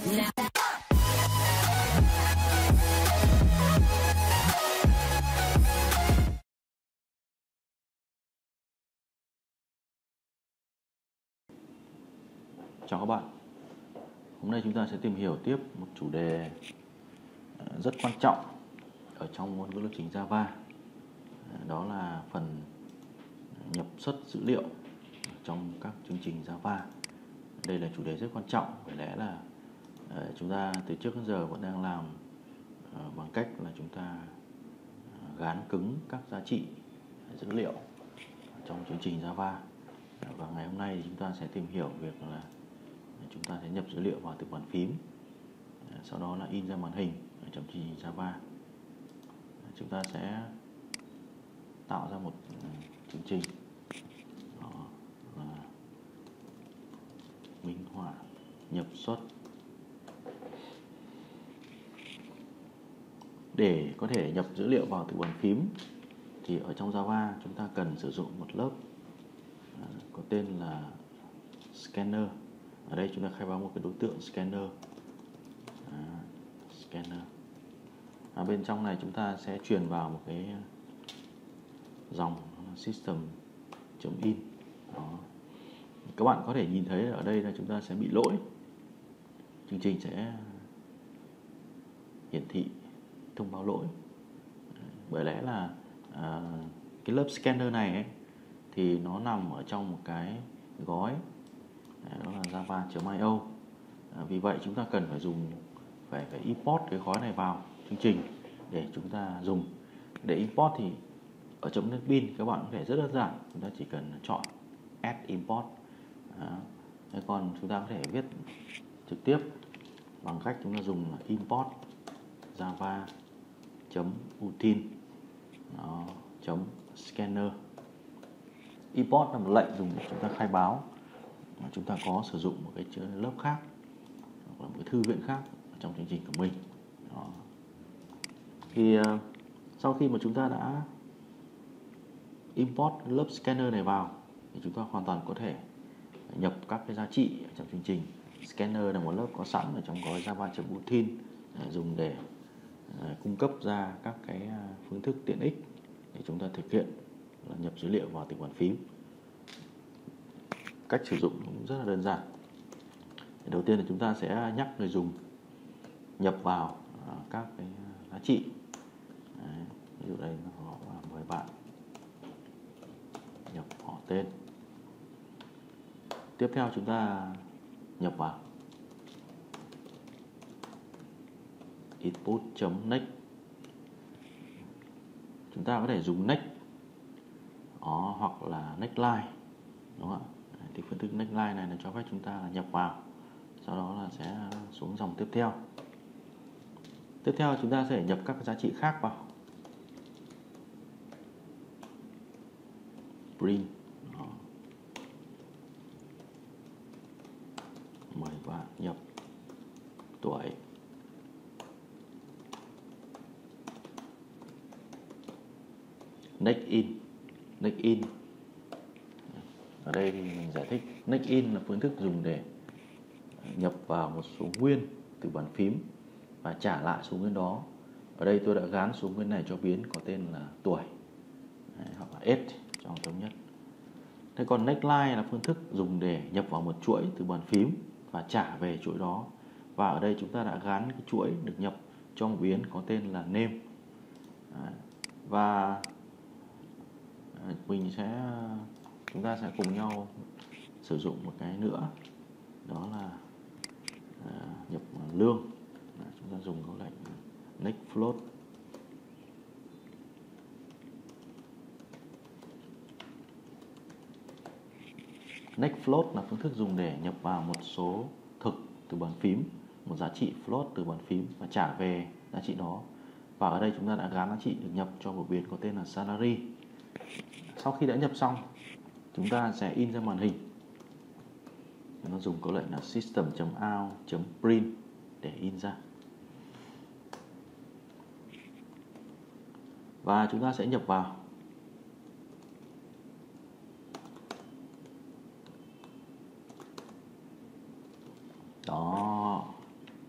Chào các bạn. Hôm nay chúng ta sẽ tìm hiểu tiếp một chủ đề rất quan trọng ở trong môn ngữ lập trình Java. Đó là phần nhập xuất dữ liệu trong các chương trình Java. Đây là chủ đề rất quan trọng, bởi lẽ là chúng ta từ trước đến giờ vẫn đang làm bằng cách là chúng ta gán cứng các giá trị dữ liệu trong chương trình Java. Và ngày hôm nay thì chúng ta sẽ tìm hiểu việc là chúng ta sẽ nhập dữ liệu vào từ bàn phím, sau đó là in ra màn hình ở trong chương trình Java. Chúng ta sẽ tạo ra một chương trình đó là minh họa nhập xuất. Để có thể nhập dữ liệu vào từ bàn phím thì ở trong Java chúng ta cần sử dụng một lớp có tên là scanner. Ở đây chúng ta khai báo một cái đối tượng scanner. Bên trong này chúng ta sẽ truyền vào một cái dòng system.in. Các bạn có thể nhìn thấy ở đây là chúng ta sẽ bị lỗi. Chương trình sẽ hiển thị thông báo lỗi. Bởi lẽ là cái lớp scanner này ấy, thì nó nằm ở trong một cái gói đó là java.io. Vì vậy chúng ta cần phải import cái gói này vào chương trình để chúng ta dùng. Để import thì ở trong NetBeans các bạn có thể rất đơn giản, chúng ta chỉ cần chọn add import. Còn chúng ta có thể viết trực tiếp bằng cách chúng ta dùng là import java.util.scanner. Import là một lệnh dùng để chúng ta khai báo mà chúng ta có sử dụng một cái lớp khác hoặc là một cái thư viện khác trong chương trình của mình. Thì sau khi mà chúng ta đã import lớp scanner này vào thì chúng ta hoàn toàn có thể nhập các cái giá trị ở trong chương trình. Scanner là một lớp có sẵn ở trong gói java.util dùng để cung cấp ra các cái phương thức tiện ích để chúng ta thực hiện là nhập dữ liệu vào từ bàn phím. Cách sử dụng cũng rất là đơn giản. Đầu tiên là chúng ta sẽ nhắc người dùng nhập vào các cái giá trị. Ví dụ đây họ mời bạn nhập họ tên. Tiếp theo chúng ta nhập vào input.next. Chúng ta có thể dùng next hoặc là next line, đúng không ạ? Thì phương thức next line này là cho phép chúng ta nhập vào, sau đó là sẽ xuống dòng tiếp theo. Tiếp theo chúng ta sẽ nhập các giá trị khác vào. Print. Mời bạn nhập tuổi. Next in. Ở đây thì mình giải thích next in là phương thức dùng để nhập vào một số nguyên từ bàn phím và trả lại số nguyên đó. Ở đây tôi đã gán số nguyên này cho biến có tên là tuổi hoặc là age cho thống nhất. Thế còn next line là phương thức dùng để nhập vào một chuỗi từ bàn phím và trả về chuỗi đó. Và ở đây chúng ta đã gán cái chuỗi được nhập cho một biến có tên là name. Và chúng ta sẽ cùng nhau sử dụng một cái nữa, đó là nhập lương. Chúng ta dùng câu lệnh next float. Next float là phương thức dùng để nhập vào một số thực từ bàn phím, một giá trị float từ bàn phím và trả về giá trị đó. Và ở đây chúng ta đã gán giá trị được nhập cho một biến có tên là salary. Sau khi đã nhập xong, chúng ta sẽ in ra màn hình. Nó dùng câu lệnh là system.out.print để in ra. Và chúng ta sẽ nhập vào. Đó.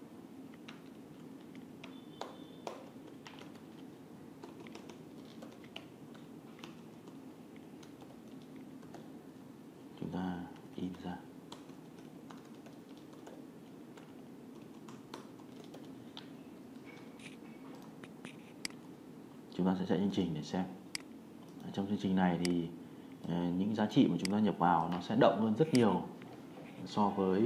Chúng ta sẽ chạy chương trình để xem. Trong chương trình này thì những giá trị mà chúng ta nhập vào nó sẽ động hơn rất nhiều so với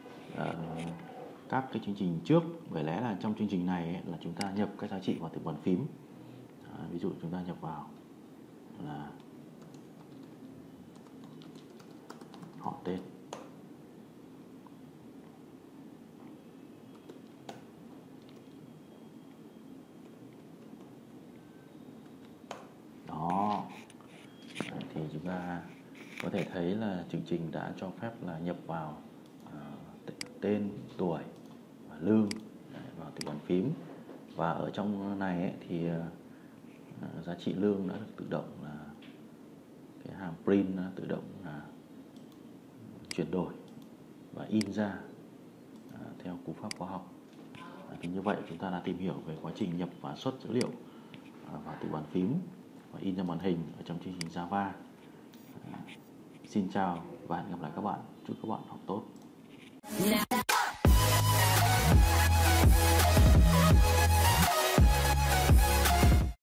các cái chương trình trước. Bởi lẽ là trong chương trình này ấy, là chúng ta nhập các giá trị vào từ bàn phím. Ví dụ chúng ta nhập vào là họ tên. Đó. Thì chúng ta có thể thấy là chương trình đã cho phép là nhập vào tên, tuổi và lương vào từ bàn phím. Và ở trong này ấy, thì giá trị lương đã được tự động là cái hàm print đã tự động là chuyển đổi và in ra theo cú pháp khoa học. Thì như vậy chúng ta đã tìm hiểu về quá trình nhập và xuất dữ liệu vào từ bàn phím và in ra màn hình ở trong chương trình Java. Xin chào và hẹn gặp lại các bạn. Chúc các bạn học tốt.